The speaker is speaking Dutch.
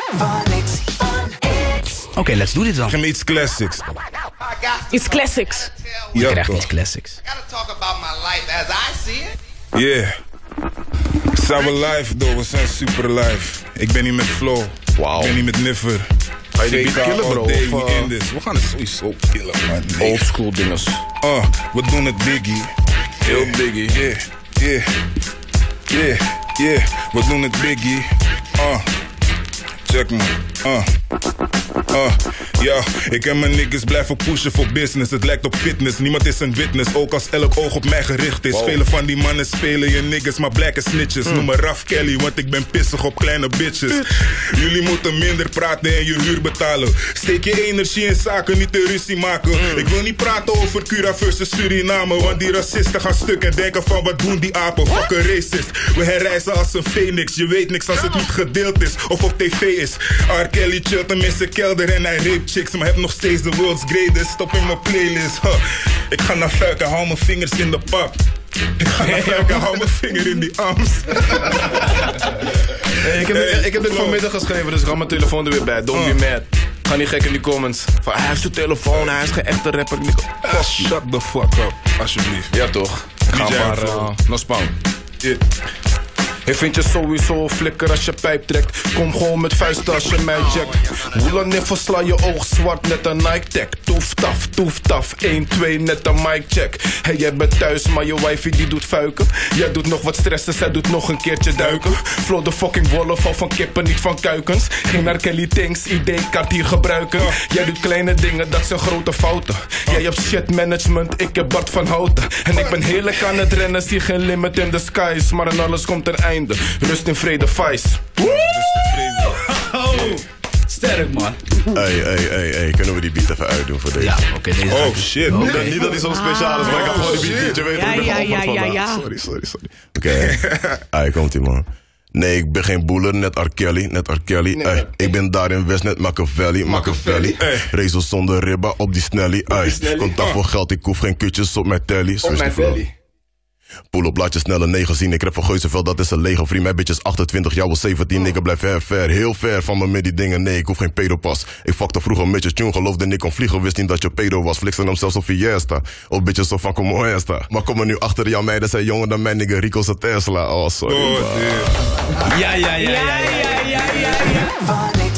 Oké, let's do dit dan. Geef me iets classics. Iets classics. Je Ja, krijgt toch. iets classics. Yeah. Zijn we live, though. We zijn super live. Ik ben hier met Flo. Wauw. Ik ben hier met Niffer. Ga je die beat killen, bro? Day, Of, we in this. We gaan het sowieso killen, man. Nee. Old school dinges. We doen het biggie. Heel biggie. Yeah, yeah, yeah, yeah. We doen het biggie. Check me. Ja, ik en mijn niggas blijven pushen voor business. Het lijkt op fitness, niemand is een witness. Ook als elk oog op mij gericht is. Vele van die mannen spelen je niggas, maar blijken snitches. Noem me Raf Kelly, want ik ben pissig op kleine bitches. Jullie moeten minder praten en je huur betalen. Steek je energie in zaken, niet de ruzie maken. Ik wil niet praten over Cura versus Suriname, want die racisten gaan stuk en denken van wat doen die apen. Fuck een racist, we herrijzen als een phoenix. Je weet niks als het niet gedeeld is of op tv is. R. Kelly chillt hem in zijn kelder en hij rape chicks, maar heb nog steeds de world's greatest. Stop in mijn playlist. Ik ga naar Fuik en hou mijn vingers in de pap. Ik ga naar Fuik en hou mijn vinger in die arms. Ik heb dit vanmiddag geschreven, dus ik had mijn telefoon er weer bij. Don't be mad. Ga niet gek in die comments. Van, hij heeft zijn telefoon, hij is geen echte rapper. Shut the fuck up, alsjeblieft. Ja toch? Ik ga DJ een paar Flo. no spawn. Yeah. Ik vind je sowieso flikker als je pijp trekt. Kom gewoon met vuisten als je mij checkt. Hoe niffel sla je oog zwart net een Nike tag. Toef taf, 1, 2 net een mic check. Hey, jij bent thuis, maar je wifey die doet fuiken. Jij doet nog wat stressen, zij doet nog een keertje duiken. Flow de fucking wolf, al van kippen, niet van kuikens. Geen naar Kelly Tanks, ID-kaart hier gebruiken. Jij doet kleine dingen, dat zijn grote fouten. Jij hebt shit management, ik heb Bart van Houten. En ik ben heerlijk aan het rennen, zie geen limit in the skies. Maar aan alles komt een einde. Rust in vrede, Vice. Sterk, man. Hey, kunnen we die beat even uitdoen voor deze? Ja, oké, deze Oh shit. Niet dat hij zo speciaal is, maar ik had gewoon die beat. Je weet Ja, ik ben ja, geofferd ja, vandaag. ja. Sorry. Oké, hey, komt-ie, man. Nee, ik ben geen boeler, net R. Kelly. Ey, ik ben daar in West, net Machiavelli. Razel zonder ribba op die snelly. Ey, contact voor geld, ik hoef geen kutjes op mijn telly. Op mijn belly. Poel op laatje snelle 9 zien. Ik rap van Geuzenveld, dat is een lege vriend. Mijn bitch is 28, jou was 17. Ik blijf ver, heel ver van me met die dingen. Nee, ik hoef geen pedopas. Ik fuckte vroeger met je tune, geloofde ik kon vliegen. Wist niet dat je pedo was. Flixen hem zelfs op Fiesta. Of bitches zo van como esta. Maar kom er nu achter, jouw meiden zijn jonger dan mijn nigga Rico's a Tesla. Oh, sorry. Oh, Ja. Ja.